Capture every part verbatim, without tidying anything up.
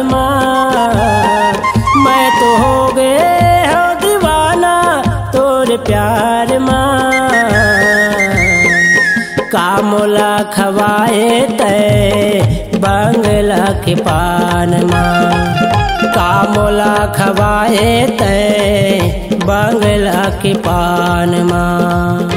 माँ। मैं तो हो गए हो दीवाना तोर प्यार माँ। कामोला खवाए तय बंगला के पान माँ। कामोला खवाए तय बंगला के पान माँ।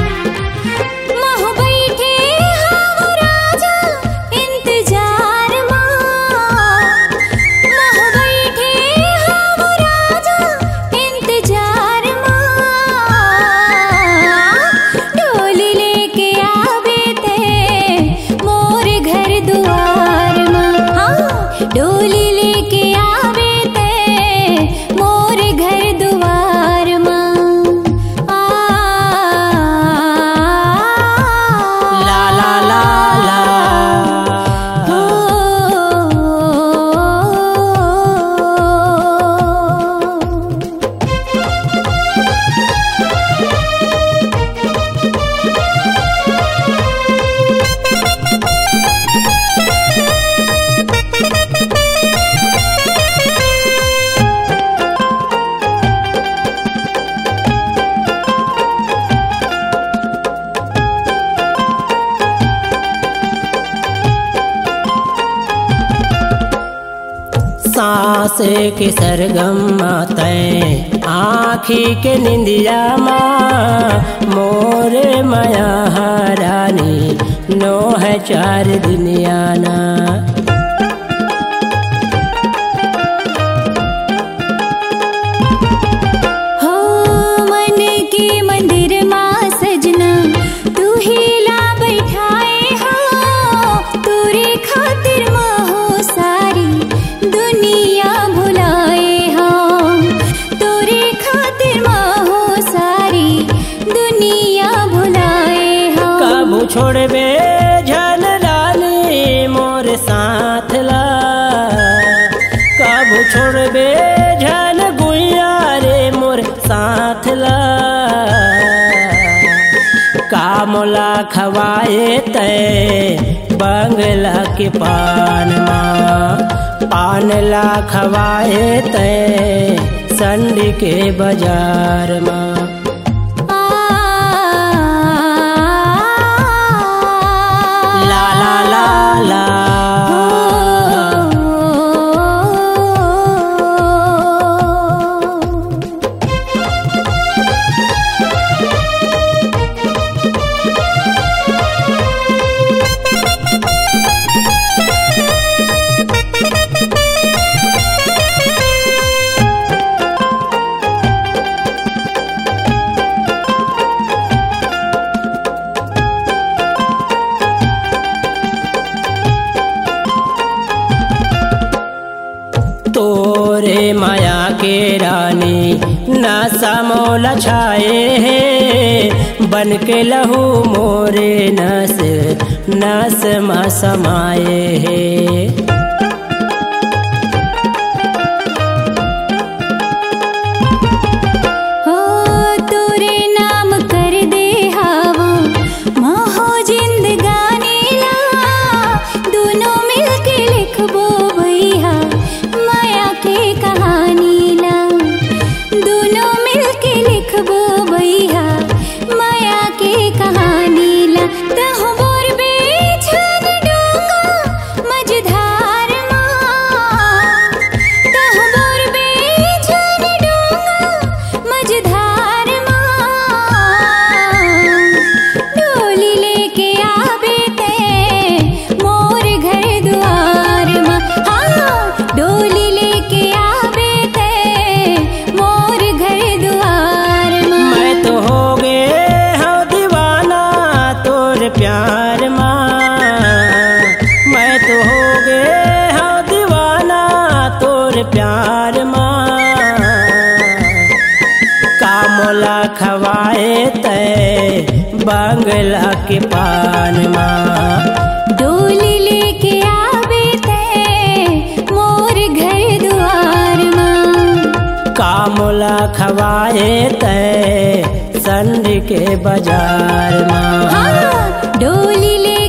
सांस के सरगम तय आँखी के निंदिया माँ। मोरे माया रानी नो है चार दुनिया ना। हो मन के मंदिर माँ सजना तू ही ला बैठाए हो। तोरे खातिर माँ हो सारी दुनिया भुलाए हम। तोरे खातिर माँ हो सारी दुनिया भुलाए हम। कबू छोड़बे झन रानी मोर साथ ला। कबू छोड़बे झन गुइया रे मोर साथ ला। कामोला खवाए तय बंगला के पान माँ। पान ला खवाए तय संडी के बाजार माँ। ला ला ला ला तोरे माया के रानी नशा मौला छाए है। बन के लहू मोरे नस नस मा समाए है। हो तोरे नाम कर दे हवा माँ हो जिंदगानी ला। दोनों मिलके लिखबो भैया माया के कहानी ला। दोनों मिलके लिखबो भैया माया के कहानी ला। तहु बोर बेछन डोंगा मझधार माँ। तहु बोर बेछन डोंगा मझधार माँ। डोली लेके आवे ते मोर घर द्वार माँ। हाँ डोली लेके आवे ते मोर घर द्वार माँ। मैं तो हो गए हो दीवाना तोर प्यार माँ। मैं तो हो गए हो दीवाना तोर प्यार माँ। कामोला खवाए तय बंगला के पान माँ। डोली लेके आवे ते मोर घर द्वार माँ। कामोला खवाए तय संडी के बाजार माँ। हाँ डोली ले